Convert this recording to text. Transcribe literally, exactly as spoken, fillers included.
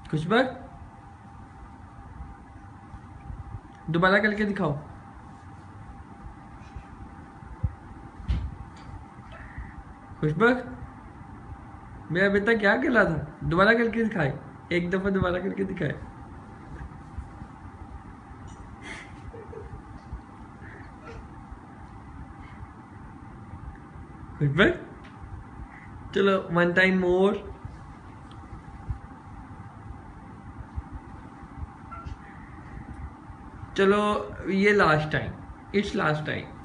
खुशबक दोबारा करके दिखाओ। खुशबक मेरा बेटा क्या कर रहा था? दोबारा करके दिखाए, एक दफा दोबारा करके दिखाए। खुशबक चलो वन टाइम मोर। चलो ये last time, it's last time.